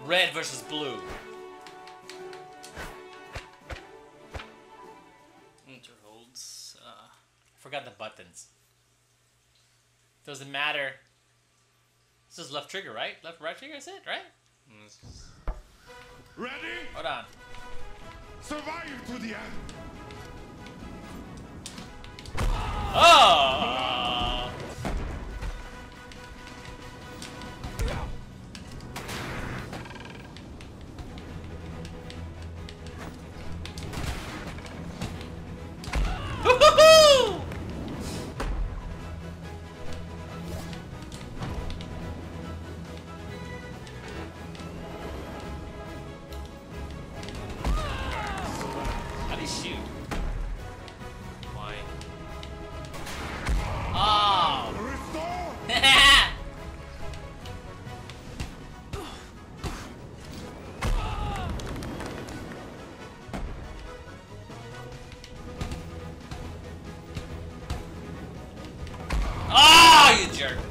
Red versus blue. Enter holds. Forgot the buttons. Doesn't matter. This is left trigger, right? Left, right trigger is it, right? Ready? Hold on. Survive to the end. Oh! Woohoo! How do you shoot? Why? Oh! Restore. Oh, you jerk!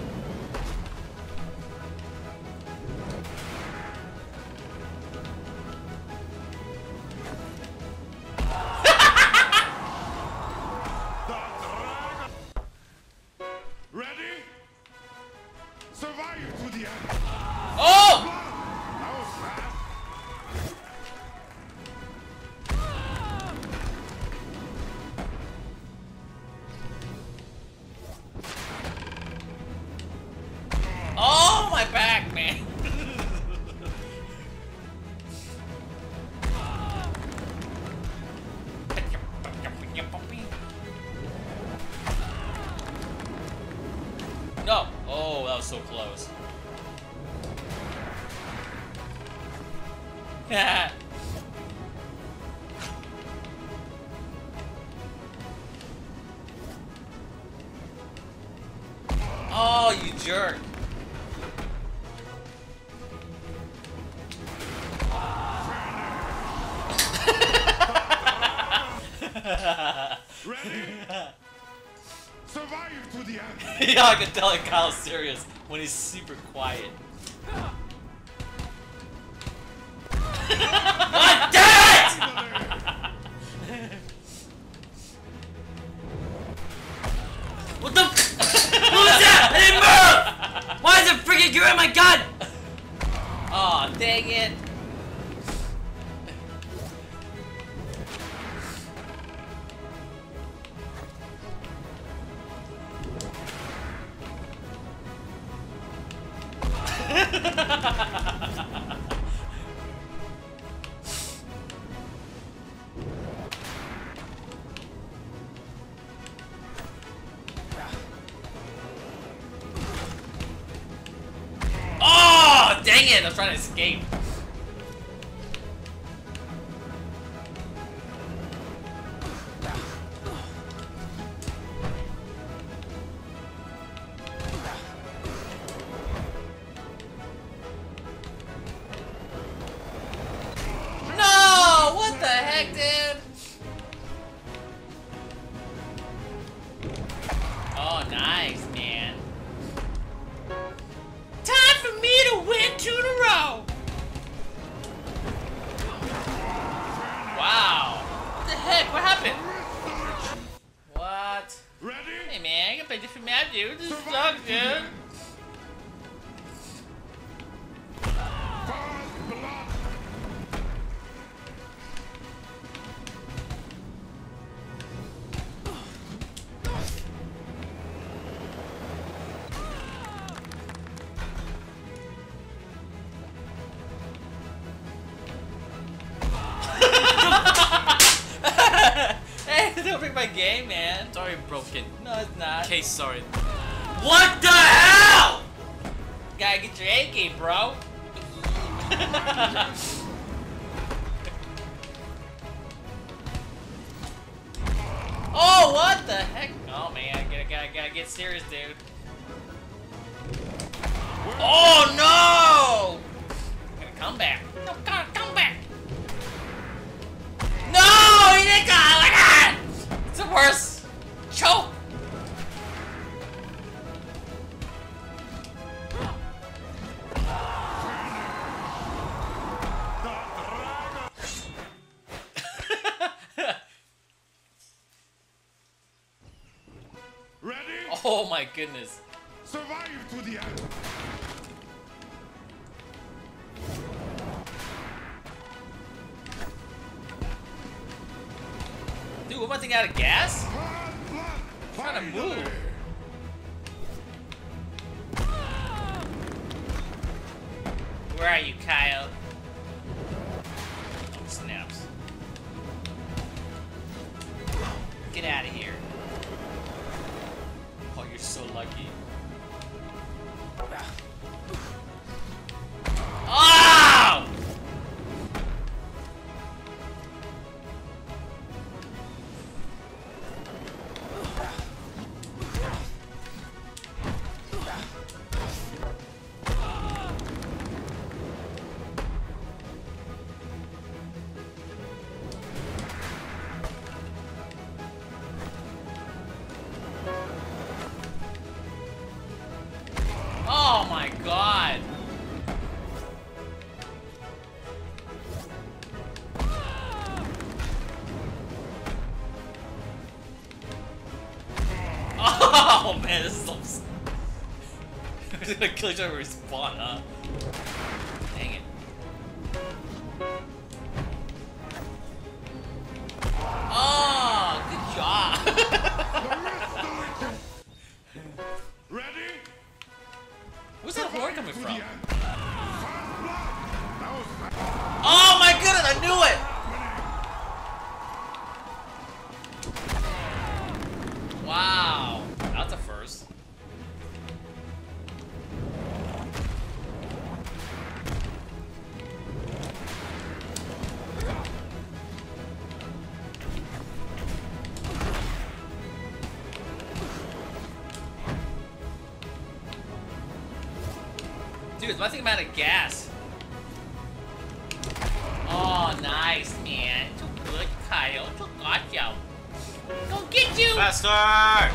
Ready? Survive to the end. Oh! That was fast. Oh, my back, man! No! Oh, that was so close. Oh, you jerk! Ready? Survive to the end. Yeah, I can tell that Kyle's serious when he's super quiet. God damn it! What the? What was that? I didn't move! Why is it freaking you in my gun? Aw, oh, dang it. Oh, dang it! I was trying to escape. No! What the heck, dude? Oh, nice, man. Time for me to win 2 in a row! Wow. What the heck? What happened? What? Ready? Hey, man, I can play different map, dude. This sucks, dude. First blood. Hey, don't break my game, man. It's already broken. No, it's not. Okay, sorry. What the hell? Gotta get your AK, bro. Oh, what the heck? Oh, man, I gotta get serious, dude. Oh, no! Gotta come back. No, come back. No, he didn't go. Oh my God! It's the worst. Choke. Oh my goodness. Survive to the end. Dude, we're about to get out of gas? Blood. Trying to move. Where are you, Kyle? Oh, snaps. Get out of here. Oh, you're so lucky. Oh! Oh my god! Oh man, this is so... We're gonna kill each other and respawn, huh? Dang it. Oh, good job! Ready? Where's that horn coming To from? the end. First blood. That was fast. Oh my goodness, I knew it! Wow, that's a first. Dude, I think I'm out of gas. Oh, nice, man. Too good, Kyle. Too gotcha. Go get you! Faster!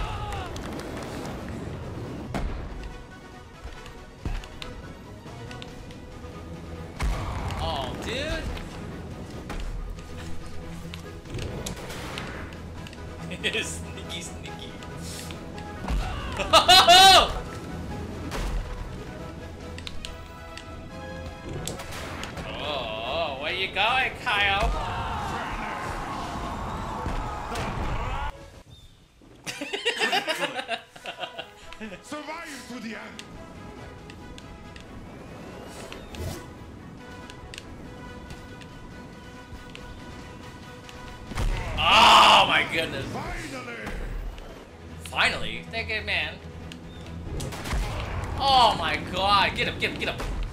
Oh, dude. Sneaky, sneaky. Oh, where you going, Kyle? Survive to the end. Oh my goodness. Finally. Finally? Thank you, man. Oh my god. Get him, get him, get him.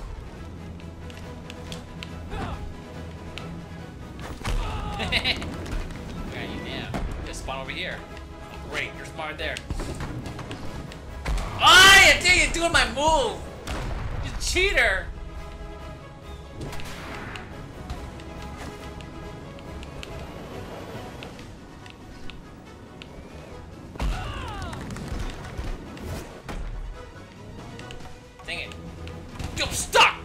Where are you now? Just spawn over here. Oh, great, you're smart there. Ah, you dang, you're doing my move! You cheater! Dang it. I'm stuck!